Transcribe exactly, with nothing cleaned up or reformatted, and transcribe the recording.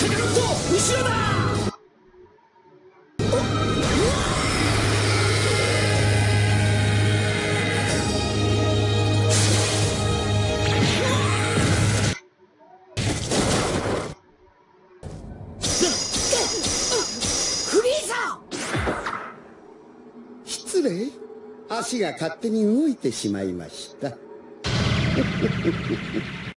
後ろだ。フリーザ。 失礼。足が勝手に動いてしまいました。